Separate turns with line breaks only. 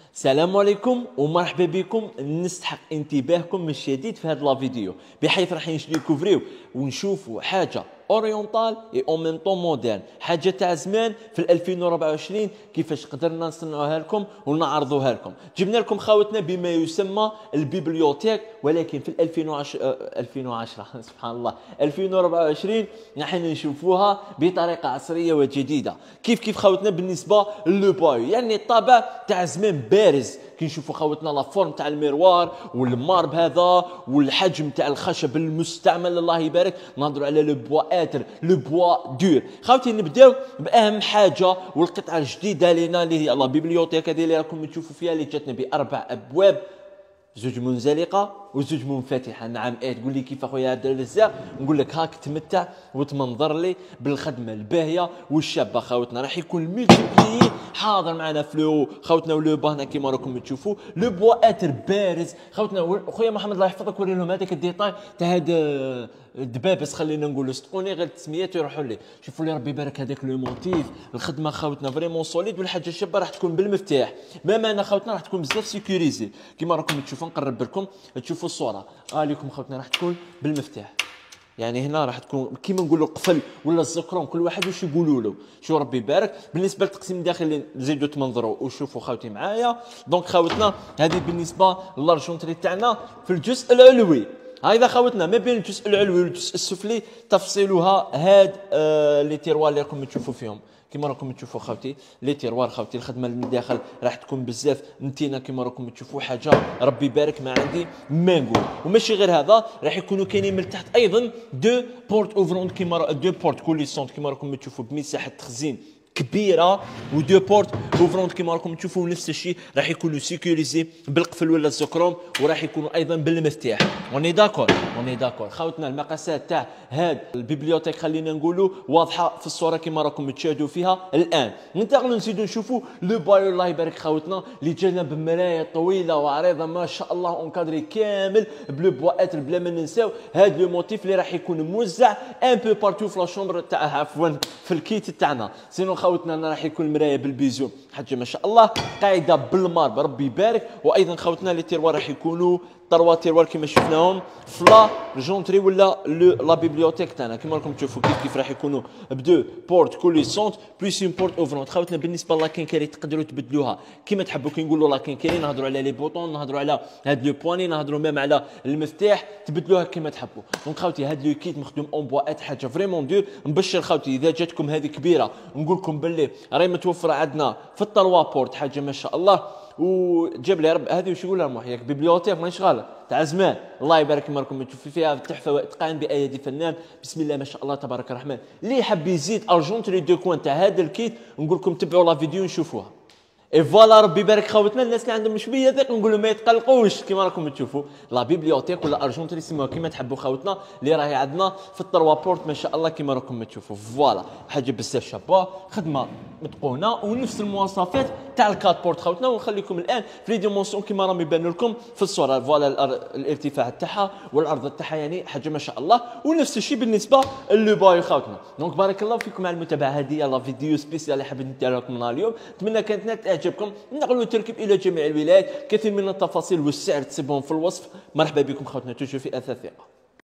السلام عليكم ومرحبا بكم. نستحق انتباهكم من شديد في هذا الفيديو، بحيث راح نديكوفريو ونشوفوا حاجه اورينتال اي اون ميم طون مودرن، حاجه تاع زمان في 2024 كيفاش قدرنا نصنعوها لكم ونعرضوها لكم. جبنا لكم خاوتنا بما يسمى البيبليوتيك، ولكن في 2010 سبحان الله 2024 نحن نشوفوها بطريقه عصريه وجديده. كيف خاوتنا بالنسبه للبايو، يعني الطابع تاع زمان بارز. كي نشوفوا خاوتنا لا فورم تاع الميروار والمارب هذا والحجم تاع الخشب المستعمل الله يبارك، نهضروا على لو بوا اتر لو بوا دور. خاوتي نبداو باهم حاجه والقطعه الجديده لنا اللي هي لا بيبليوتيك هذه اللي راكم تشوفوا فيها، اللي جاتنا باربع ابواب، زوج منزلقه وزوج منفتحه. نعم تقول لي كيف اخويا هذا الرزاق؟ نقول لك هاك تمتع وتمنظر لي بالخدمه الباهيه والشابه. خاوتنا راح يكون الملتي حاضر معنا في لو خاوتنا ولو با هنا كيما راكم تشوفوا لو بوا اتر بارز. خاوتنا خويا محمد الله يحفظك وري لهم هذاك الديتاي تاع هذا الدبابس، خلينا نقولوا صدقوني غير التسميات يروحوا لي. شوفوا لي ربي يبارك هذاك لو موتيف، الخدمه خاوتنا فريمون سوليد، والحاجه الشابه راح تكون بالمفتاح. بما ان خاوتنا راح تكون بزاف سيكوريزي كيما راكم تشوفوا. نقرب لكم تشوفوا الصوره لكم خاوتنا راح تكون بالمفتاح. يعني هنا راح تكون كيما نقولوا قفل ولا الزكرون، كل واحد واش يقولوا له. شو ربي يبارك. بالنسبه للتقسيم الداخلي نزيدوا تمنظروا وشوفوا خاوتي معايا. دونك خاوتنا هذه بالنسبه للارجونتري تاعنا في الجزء العلوي. هذا خاوتنا ما بين الجزء العلوي والجزء السفلي تفصيلها هاد لي تيروار اللي راكم تشوفوا فيهم. كيما راكم تشوفوا خاوتي لي تيروار، خاوتي الخدمه من الداخل راح تكون بزاف نتينا كيما راكم تشوفوا، حاجه ربي يبارك ما عندي ما نقول. وماشي غير هذا، راح يكونوا كاينين من تحت ايضا دو بورت اوفرون كيما دو بورت كوليسونت كيما راكم تشوفوا بمساحه تخزين كبيره، ودو بورت اوفرونت كيما راكم تشوفوا. نفس الشيء راح يكونوا سيكوريزي بالقفل ولا الزكروم، وراح يكونوا ايضا بالمفتاح. اوني داكور خاوتنا. المقاسات تاع هاد البيبليوتيك خلينا نقولوا واضحه في الصوره كيما راكم تشاهدوا فيها الان. ننتقلوا نزيدوا نشوفوا لو بايو الله يبارك خاوتنا اللي جانا بمرايه طويله وعريضه ما شاء الله، اونكادري كامل بلو بواتر. بلا ما ننساو هاد لو موتيف اللي راح يكون موزع ان بو بارتو في لا شومبر تاع عفوا في الكيت تاعنا. سينو خاوتنا انا راح يكون المرايه بالبيزو حاجه ما شاء الله، قاعده بالمارب ربي يبارك. وايضا خاوتنا لي تيروار راح يكونوا طروا تيروار كيما شفناهم في لا جونتري ولا لا بيبليوتيك تاعنا. كيما راكم تشوفوا كيف راح يكونوا بدو بورت كوليسونت بليس اون بورت اوفرونت. خاوتنا بالنسبه لا كينكاري تقدروا تبدلوها كيما تحبوا. كي نقولوا لا كينكاري نهضروا على لي بوطون، نهضروا على هاد لو بواني، نهضروا ميم على المفتاح، تبدلوها كيما تحبوا. دونك خاوتي هاد لو كيت مخدوم اون بواات، حاجه فريمون دور. نبشر خاوتي اذا جاتكم هذه كبيره نقول لكم باللي راهي متوفره عندنا في الطروا بورت، حاجه ما شاء الله. وجاب لي رب هذه وش يقولها محياك بيبليوتيك مانيش غالط تاع زمان الله يبارك. كما راكم تشوفوا فيها تحفه واتقان بايادي فنان بسم الله ما شاء الله تبارك الرحمن. اللي حاب يزيد ارجونتري دو كوان تاع هذا الكيت نقول لكم تبعوا لا فيديو نشوفوها. اي فوالا ربي يبارك خاوتنا. الناس اللي عندهم شويه ثقه نقول لهم ما يتقلقوش. كيما راكم تشوفوا لا بيبليوتيك ولا ارجونتري سموها كيما تحبوا خاوتنا، اللي راهي عندنا في الطروا بورت ما شاء الله كيما راكم تشوفوا. فوالا حاجه بزاف شابه، خدمه متقونه ونفس المواصفات تاع الكات بورت خاوتنا. ونخليكم الان في لي ديمونسيون كيما راهم يبانوا لكم في الصوره. فوالا الارتفاع تاعها والعرض تاعها يعني حاجه ما شاء الله. ونفس الشيء بالنسبه لو باي خاوتنا. دونك بارك الله فيكم على المتابعه. هذه لا فيديو سبيسيال اللي حبيت ندير لكم اليوم. نتمنى كانت تعجبكم. نقلوا التركيب الى جميع الولايات، كثير من التفاصيل والسعر تسيبهم في الوصف. مرحبا بكم خوتنا توجو في اثاث ثقه.